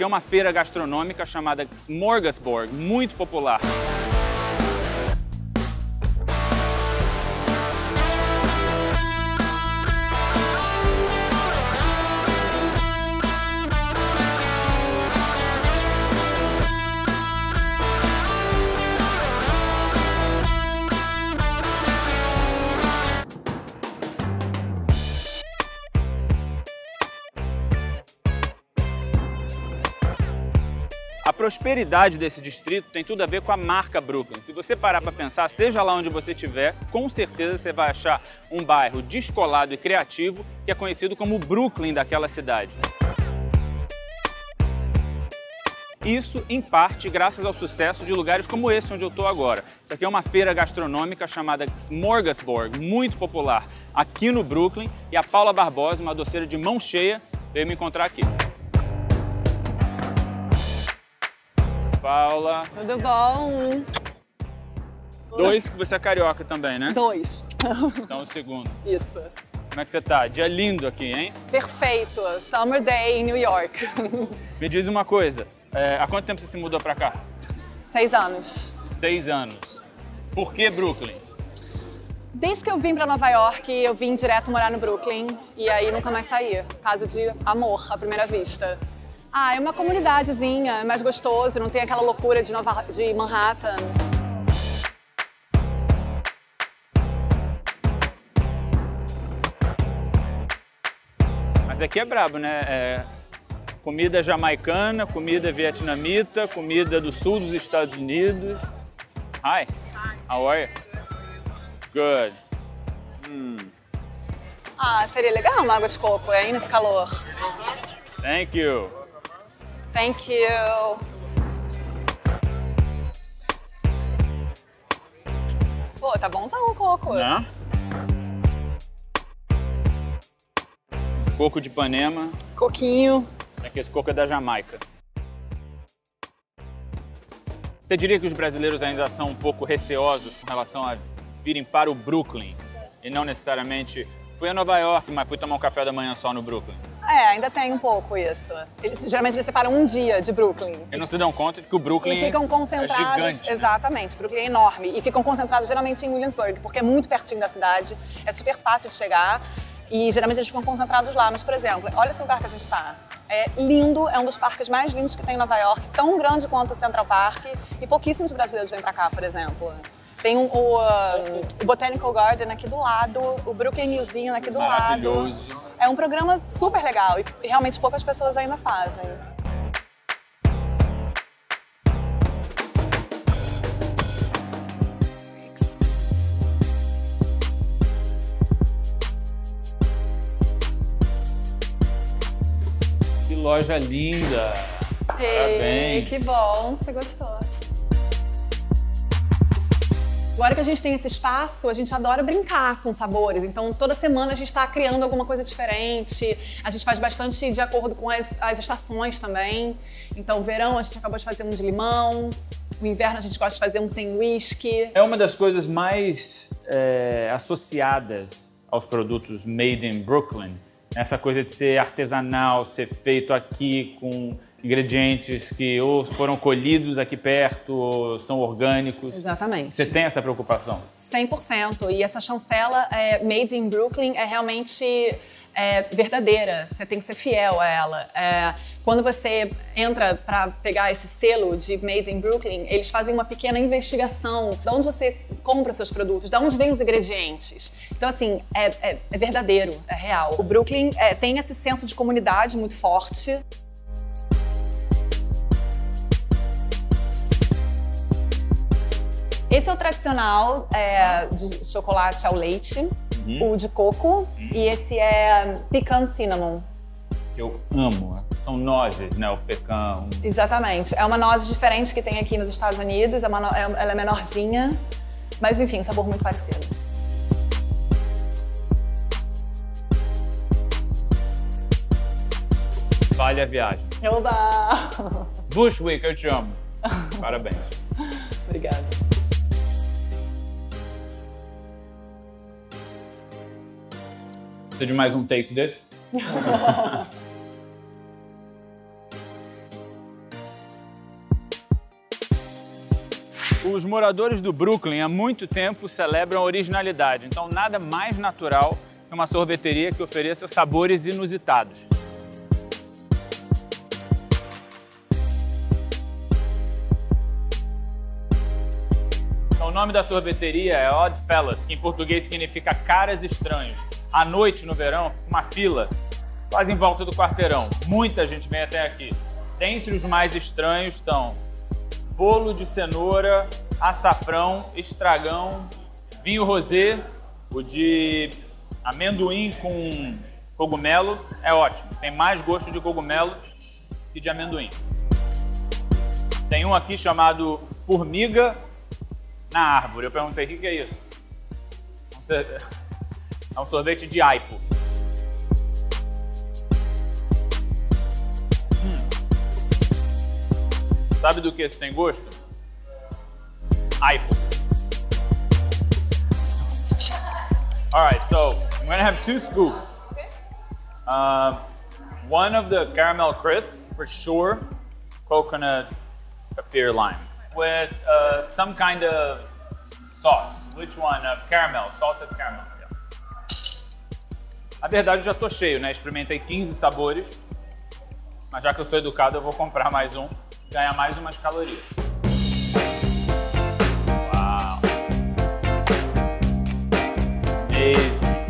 aqui é uma feira gastronômica chamada Smorgasbord, muito popular. A prosperidade desse distrito tem tudo a ver com a marca Brooklyn. Se você parar para pensar, seja lá onde você estiver, com certeza você vai achar um bairro descolado e criativo que é conhecido como o Brooklyn daquela cidade. Isso, em parte, graças ao sucesso de lugares como esse onde eu estou agora. Isso aqui é uma feira gastronômica chamada Smorgasbord, muito popular aqui no Brooklyn, e a Paula Barbosa, uma doceira de mão cheia, veio me encontrar aqui. Paula. Tudo bom? 2, que você é carioca também, né? 2. Então o segundo. Isso. Como é que você tá? Dia lindo aqui, hein? Perfeito. Summer day em New York. Me diz uma coisa, há quanto tempo você se mudou pra cá? 6 anos. 6 anos. Por que Brooklyn? Desde que eu vim pra Nova York, eu vim direto morar no Brooklyn e aí nunca mais saí. Caso de amor à primeira vista. Ah, é uma comunidadezinha, é mais gostoso, não tem aquela loucura de Manhattan. Mas aqui é brabo, né? Comida jamaicana, comida vietnamita, comida do sul dos Estados Unidos. Hi. How are you? Good. Ah, seria legal uma água de coco, aí nesse calor. Thank you. Thank you. Pô, tá bonzão o coco. Né? Coco de Ipanema. Coquinho. Aqui esse coco é da Jamaica. Você diria que os brasileiros ainda são um pouco receosos com relação a virem para o Brooklyn e não necessariamente fui a Nova York, mas fui tomar um café da manhã só no Brooklyn? É, ainda tem um pouco isso. Geralmente eles separam um dia de Brooklyn. E não se dão conta de que o Brooklyn e ficam concentrados, é gigante, né? Exatamente, Brooklyn é enorme. E ficam concentrados geralmente em Williamsburg, porque é muito pertinho da cidade, é super fácil de chegar. E geralmente eles ficam concentrados lá. Mas, por exemplo, olha esse lugar que a gente está. É lindo, é um dos parques mais lindos que tem em Nova York, tão grande quanto o Central Park. E pouquíssimos brasileiros vêm pra cá, por exemplo. Tem o Botanical Garden aqui do lado, o Brooklyn Museum aqui do lado. É um programa super legal e realmente poucas pessoas ainda fazem. Que loja linda! Parabéns! Que bom, você gostou. Agora que a gente tem esse espaço, a gente adora brincar com sabores. Então, toda semana a gente está criando alguma coisa diferente. A gente faz bastante de acordo com as estações também. Então, verão a gente acabou de fazer um de limão. No inverno a gente gosta de fazer um que tem whisky. É uma das coisas mais associadas aos produtos made in Brooklyn. Essa coisa de ser artesanal, ser feito aqui com ingredientes que ou foram colhidos aqui perto ou são orgânicos. Exatamente. Você tem essa preocupação? 100%. E essa chancela Made in Brooklyn é realmente verdadeira. Você tem que ser fiel a ela. Quando você entra para pegar esse selo de Made in Brooklyn, eles fazem uma pequena investigação de onde você compra os seus produtos, de onde vêm os ingredientes. Então, assim, é verdadeiro, é real. O Brooklyn tem esse senso de comunidade muito forte. Esse é o tradicional de chocolate ao leite, o de coco, e esse é pecan cinnamon. Eu amo. São nozes, né? O pecan. Exatamente. É uma noz diferente que tem aqui nos Estados Unidos, ela é menorzinha, mas enfim, um sabor muito parecido. Vale a viagem. Oba! Bushwick, eu te amo. Parabéns. Obrigada. Precisa de mais um take desse? Os moradores do Brooklyn há muito tempo celebram a originalidade, então nada mais natural que uma sorveteria que ofereça sabores inusitados. Então, o nome da sorveteria é Odd Fellas, que em português significa caras estranhos. À noite, no verão, fica uma fila quase em volta do quarteirão. Muita gente vem até aqui. Dentre os mais estranhos estão bolo de cenoura, açafrão, estragão, vinho rosé, o de amendoim com cogumelo é ótimo. Tem mais gosto de cogumelo que de amendoim. Tem um aqui chamado formiga na árvore. Eu perguntei, o que é isso? É um sorvete de aipo. Sabe do que isso tem gosto? Aipo. Alright, so I'm gonna have 2 scoops. One of the caramel crisp, for sure, coconut pear lime, with some kind of sauce. Which one? Caramel, salted caramel. Yeah. Na verdade, eu já tô cheio, né? Experimentei 15 sabores, mas já que eu sou educado, eu vou comprar mais um. Ganhar mais umas calorias. Uau! Amazing!